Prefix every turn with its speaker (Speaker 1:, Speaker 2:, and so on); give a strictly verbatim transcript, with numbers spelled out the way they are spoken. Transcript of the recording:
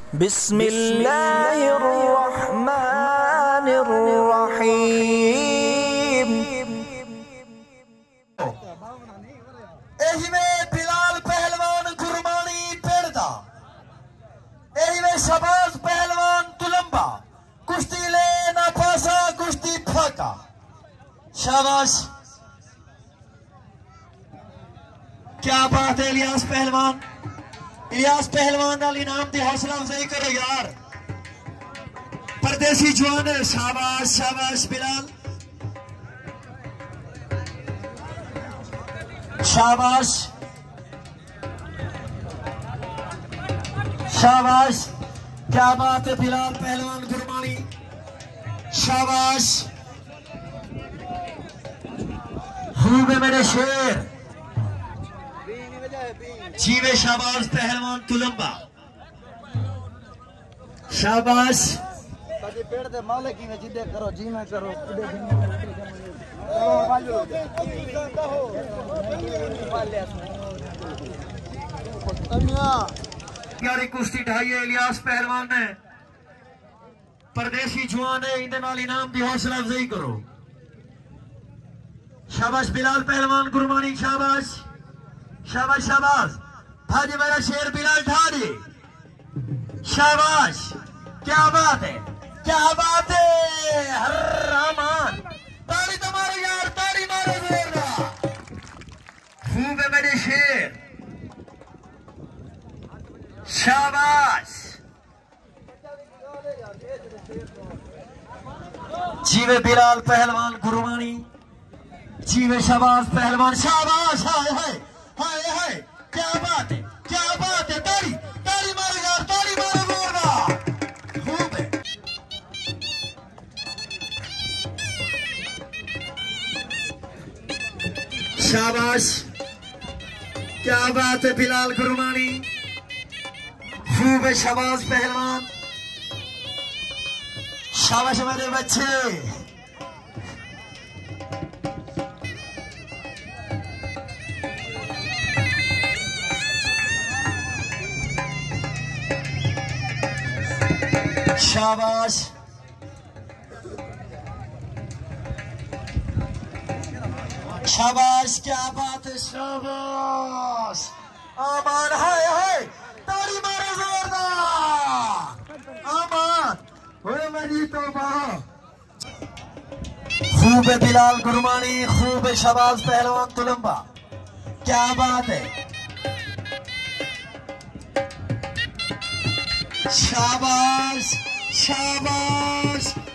Speaker 1: बिस्मिल्लाहिर्रहमानिर्रहीम।
Speaker 2: एही में बिलाल पहलवान गुरमानी पेड़दा, एही में शबाज पहलवान तुलंबा, कुश्ती ले ना पासा कुश्ती फाका। शाबाश, क्या बात है इलियास पहलवान। इलियास पहलवान नाल इनाम दी हौसला अफजाई करो यार, परदेसी जवान है। शाबाश शाबाश बिलाल, शाबाश शाबाश, क्या बात है बिलाल पहलवान गुरमानी। शाबाश, खूब है मेरे शेर। जीवे शाबाश पहलवान तुलंबा, शाबाश।
Speaker 3: पेड़ दे मालिक ही में जिदे करो जी में करो
Speaker 2: यारी कुश्ती ढाई है इलियास पहलवान ने, परदेसी जवान है, इनके नाल इनाम दी हौसला अफजाई करो। शाबाश बिलाल पहलवान गुरमानी, शाबाश शाबाश शाबाश। भाजी मेरा शेर बिलाल ठाड़ी, शाबाश, क्या बात है क्या बात है। हर रहमान, ताली तो मारो यार, ताली मारो जोरदार। खूब है मेरे शेर, शाबाश। जीवे बिलाल पहलवान गुरमानी, जीवे शाबाश पहलवान, शाबाश। हाय हाय हाय हाय, क्या बात है क्या बात है। ताली ताली मारो यार, ताली मारो जोरदार। खूब है, शाबाश, क्या बात है बिलाल गुरमानी। खूब है शाबाश पहलवान, शाबाश मेरे बच्चे। शाबाश, शाबाश, क्या बात है। शाबाश, आमान, हाय हाय, ताली मारो जोरदार। आमान, होए मजी तो बाहो। खूब है बिलाल गुरमानी, खूब है शाबाश पहलवान तुलंबा, क्या बात है। शाबाश शाबाश।